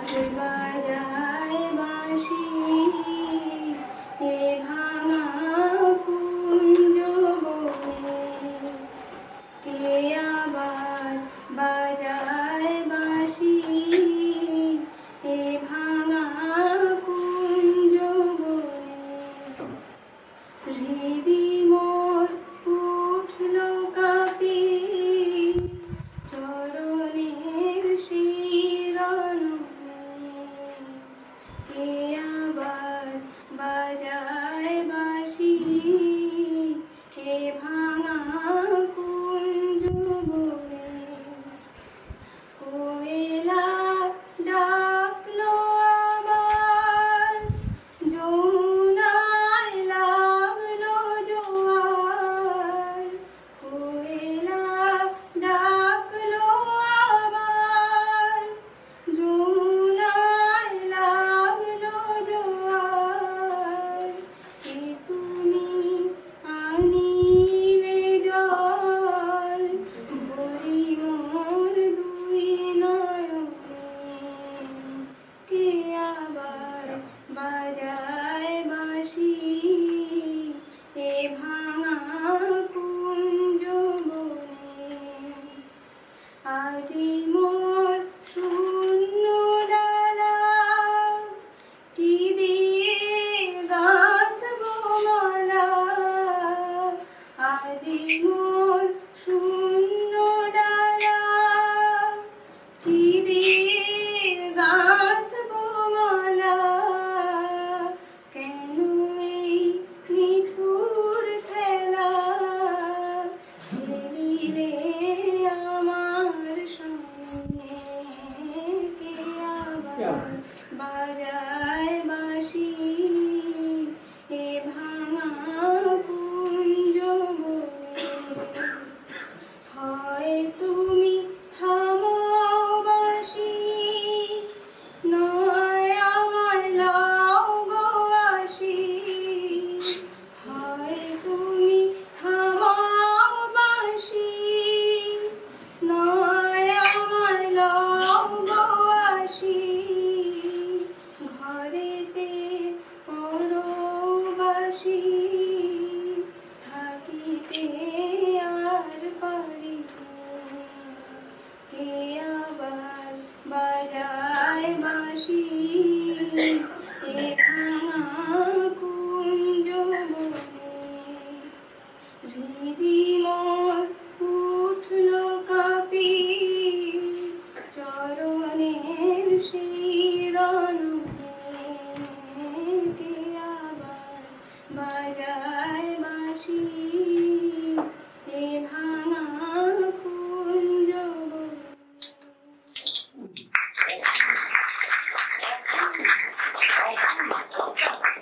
বাজায় বাঁশি এ ভাঙা কুঞ্জ বনে, কে আবার বাজায় বাঁশি এ ভাঙা কুঞ্জ বনে। হৃদি মোর উঠল কাঁপি চরণের শিরণ, কে আবার বাজায় বাঁশি এ ভাঙা কুঞ্জ বনে। কোয়েলা ডাকলো আবার, যমুনায় লাগলো জোয়ার। কোয়েলা ডাকলো আবার, যমুনায় লাগলো জোয়ার। কে তুমি আনিলে জল, ভরি মোর দুই নয়নে, কে আবার বাজায় বাঁশি এ ভাঙা কুঞ্জ বনে। আজি মোর শূন্য ডালা, কি দিয়ে গাঁথব মালা। আজি মোর শূন্য ডালা, কি দিয়ে গাঁথব মালা। কেন এই নিঠুর খেলা, খেলিলে আমার সঙ্গে, কে আবার বাজায় বাঁশি এ ভাঙা কুঞ্জ বনে। হয় তুমি থামাও বাঁশি, নয় আমায় লাও গো আশি। হয় তুমি থামাও বাঁশি, নয় আমায় লাও গো আশি। ঘরেতে পরবাসী থাকিতে আর পারি না, কে আবার বাজায় বাঁশি এ ভাঙা কুঞ্জ বনে। হৃদি মোর উঠল কাঁপি চরণের শিরণ, কে আবার বাজায় বাঁশি এ ভাঙা কুঞ্জ বনে।